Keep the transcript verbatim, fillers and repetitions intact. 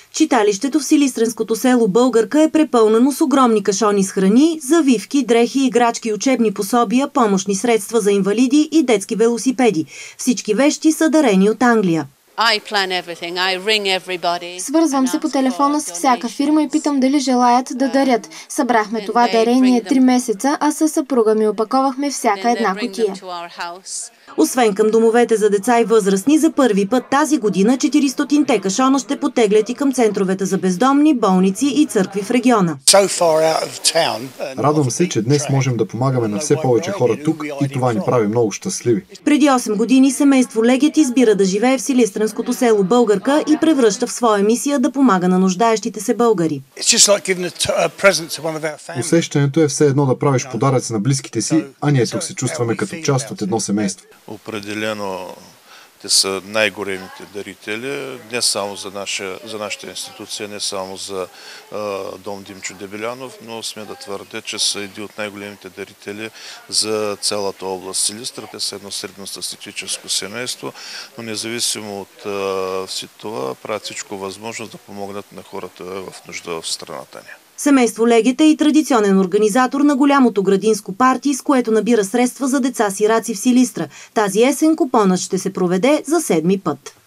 Читалището в силистренското село Българка е препълнено с огромни кашони с храни, завивки, дрехи, играчки, учебни пособия, помощни средства за инвалиди и детски велосипеди. Всички вещи са дарени от Англия. Свързвам се по телефона с всяка фирма и питам дали желаят да дарят. Събрахме това дарение три месеца, а със съпруга ми опаковахме всяка една кутия. Освен към домовете за деца и възрастни, за първи път тази година четиристотинте кашона ще потеглят и към центровете за бездомни, болници и църкви в региона. Радвам се, че днес можем да помагаме на все повече хора тук и това ни прави много щастливи. Преди осем години семейство Легет избира да живее в силистренското село Българка и превръща в своя мисия да помага на нуждаещите се българи. Усещането е все едно да правиш подаръци на близките си, а ние тук се чувстваме като част от едно семейство. Определено те са най-големите дарители, не само за, наша, за нашата институция, не само за а, дом Димчо Дебелянов, но сме да твърдя, че са един от най-големите дарители за цялата област Силистра. Те са едно средностатистическо семейство, но независимо от а, всичко това, правят всичко възможно да помогнат на хората в нужда в страната ни. Семейство Легет е и традиционен организатор на голямото градинско парти, с което набира средства за деца-сираци в Силистра. Тази есен купонът ще се проведе за седми път.